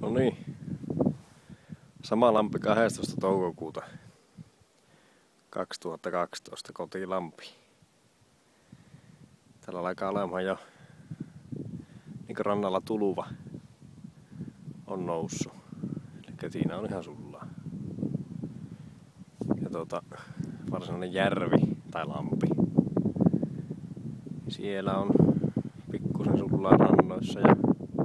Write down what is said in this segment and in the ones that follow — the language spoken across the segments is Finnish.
No niin. Sama lampi 12. toukokuuta 2012 kotilampi. Täällä alkaa olemaan jo niin rannalla tuluva on noussut. Eli siinä on ihan sullaa. Ja varsinainen järvi tai lampi. Siellä on pikkusen sullaa rannoissa ja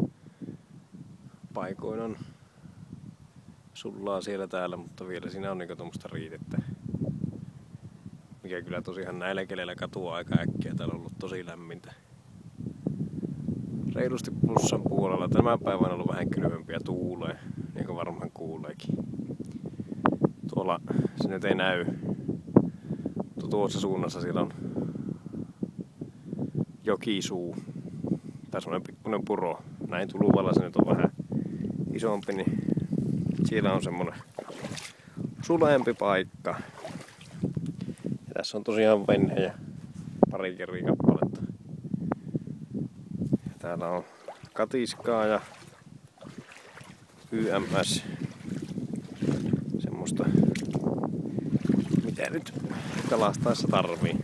paikoin on sullaa siellä täällä, mutta vielä siinä on niinku tommoista riitettä. Mikä kyllä tosiaan näillä keleillä katoaa aika äkkiä. Täällä on ollut tosi lämmintä. Reilusti plussan puolella. Tämän päivän on ollut vähän kylmempiä tuulee, niin kuin varmaan kuuleekin. Tuolla se nyt ei näy. Tuossa suunnassa siellä on jokisuu. Tai semmonen pikkunen puro. Näin tuluvalla se nyt on vähän isompi, niin siellä on semmonen sulempi paikka. Ja tässä on tosiaan venhe ja pari kappaletta. Ja täällä on katiskaa ja YMS. Semmoista, mitä nyt kalastaessa tarvii.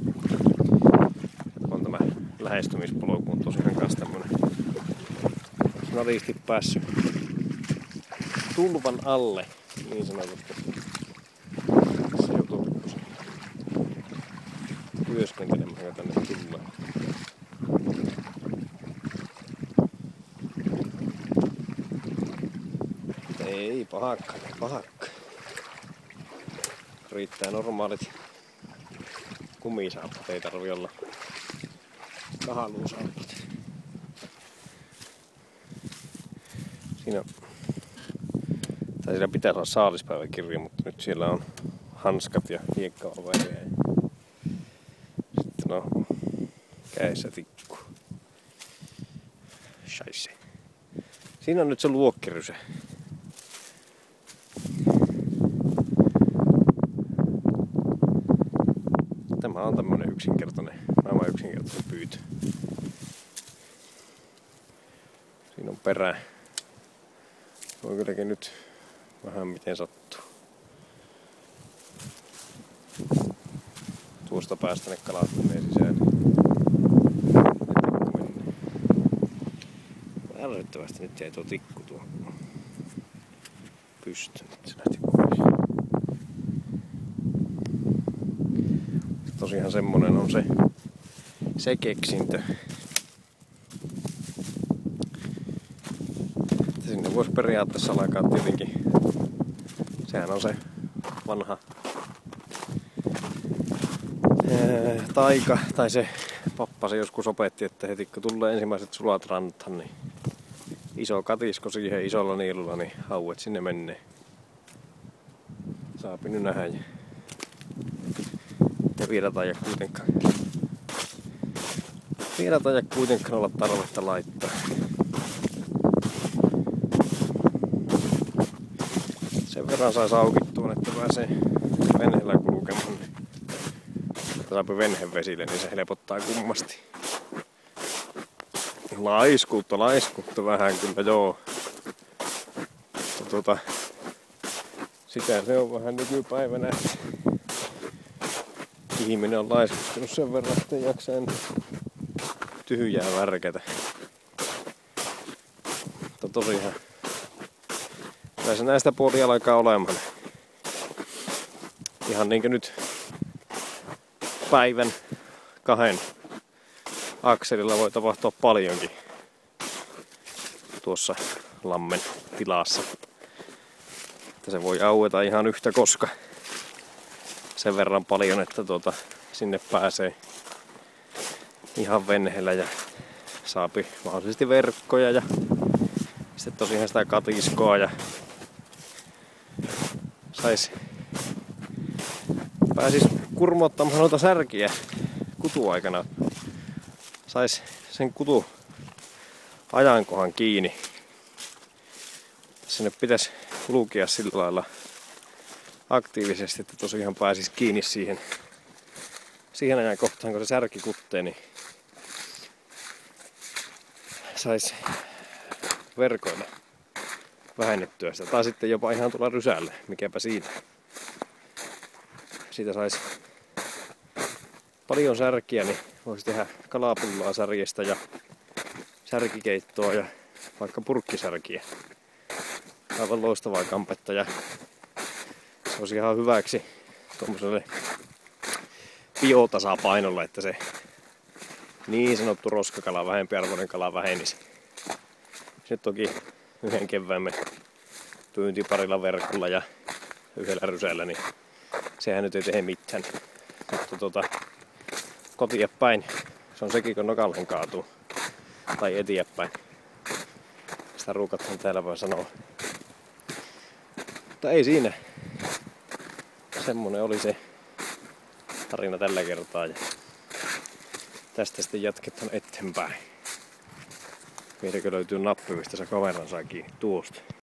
On tämä lähestymispolku on tosiaan kans tämmönen naristi päässyt tulvan alle, niin sanotusti. Se joutuu pikkusen työskentelemään, joka tänne tulee. Ei pahakka. Riittää normaalit kumisaappat, ei tarvi olla kahaluusaappat. Siinä pitäisi olla saalispäiväkirja, mutta nyt siellä on hanskat ja hiekkaoveria. Sitten on kädessä tikku. Scheisse. Siinä on nyt se luokkirysä. Tämä on tämmönen yksinkertainen pyytö. Siinä on perä. Voi kylläkin nyt vähän miten sattuu. Tuosta päästä ne kalat menee sisään. Ärsyttävästi nyt jäi tuo tikku tuohon pystyyn. Se lähti pois. Tosiaan semmonen on se keksintö. Sinne voisi periaatteessa alkaa tietenkin. Sehän on se vanha taika, tai se pappa se joskus opetti, että heti kun tulee ensimmäiset sulat rantaan, niin iso katisko siihen isolla niilulla, niin hauet sinne menee. Saapi nyt nähdä ja vielä taida kuitenkaan olla tarvetta laittaa. Sen verran sais aukittua, että pääsee venheellä kulkemaan. Niin saapi venhen vesille, niin se helpottaa kummasti. Laiskuutta vähän kyllä joo. Sitä se on vähän nykypäivänä. Ihminen on laiskuttunut sen verran, että ei jaksa tyhjää värkätä. Mutta tosiaan näissä näistä puolia alkaa olemaan. Ihan niinkö nyt päivän 2 akselilla voi tapahtua paljonkin tuossa lammen tilassa. Että se voi aueta ihan yhtä koska sen verran paljon, että sinne pääsee ihan venheellä ja saapi mahdollisesti verkkoja ja sitten tosiaan sitä katiskoa ja pääsis kurmottamaan noita särkiä kutuaikana. Sais sen kutu ajankohan kiinni. Sinne pitäisi kulkea sillä lailla aktiivisesti, että tosiaan pääsis kiinni siihen ajankohtaan, kun se särki kuttee, niin sais verkoilla. vähennettyä sitä. Tai sitten jopa ihan tulla rysälle, mikäpä siinä. Siitä sais paljon särkiä, niin voisi tehdä kalapullaa särjestä ja särkikeittoa ja vaikka purkkisärkiä. Aivan loistavaa kampetta ja se olisi ihan hyväksi tuommoiselle biotasapainolle, että se niin sanottu roskakala, vähempiarvoinen kala vähenisi. Nyt toki yhden keväämme pyyntiparilla verkolla ja yhdellä rysällä, niin sehän nyt ei tee mitään. Mutta kotiin päin, se on sekin kun nokalleen kaatuu. Tai eteenpäin. Sitä ruukathan täällä voi sanoa. Mutta ei siinä. Semmonen oli se tarina tällä kertaa. Ja tästä sitten jatketaan eteenpäin. Mitäkö löytyy nappi, mistä se kameran saa kiinni tuosta.